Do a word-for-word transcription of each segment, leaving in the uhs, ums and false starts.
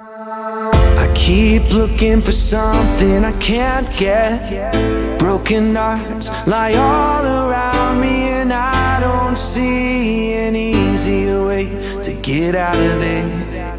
I keep looking for something I can't get. Broken hearts lie all around me, and I don't see an easier way to get out of there.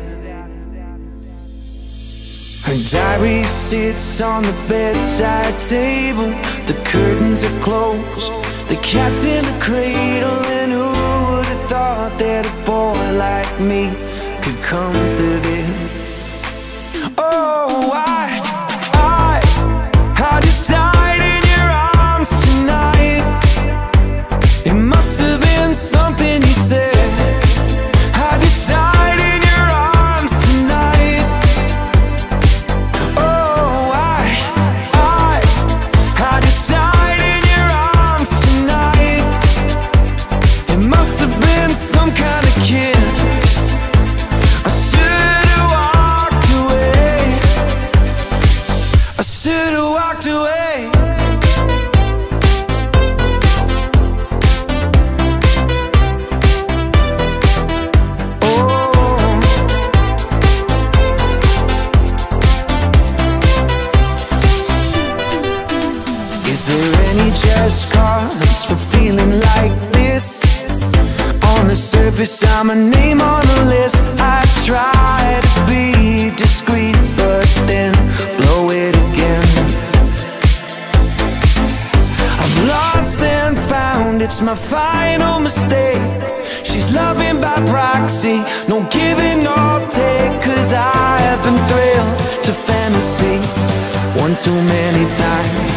Her diary sits on the bedside table. The curtains are closed, the cat's in the cradle. And who would have thought that a boy like me could come to this? Oh, I, I, I just died in your arms tonight. It must have been something you said. I just died in your arms tonight. Oh, I, I, I just died in your arms tonight. It must have been some kind of kiss. I should have walked away. I should have walked away. Oh, is there any just cause for feeling like this? On the surface, I'm a name on the list. I try to be discreet, but then blow it again. I've lost and found, it's my final mistake. She's loving by proxy, no giving or take. Cause I have been thrilled to fantasy one too many times.